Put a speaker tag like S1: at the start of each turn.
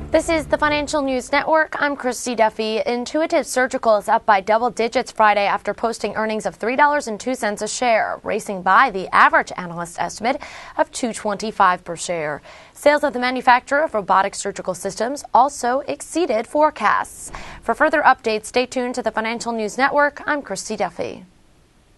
S1: This is the Financial News Network. I'm Christy Duffy. Intuitive Surgical is up by double digits Friday after posting earnings of $3.02 a share, racing by the average analyst estimate of $2.25 per share. Sales of the manufacturer of robotic surgical systems also exceeded forecasts. For further updates, stay tuned to the Financial News Network. I'm Christy Duffy.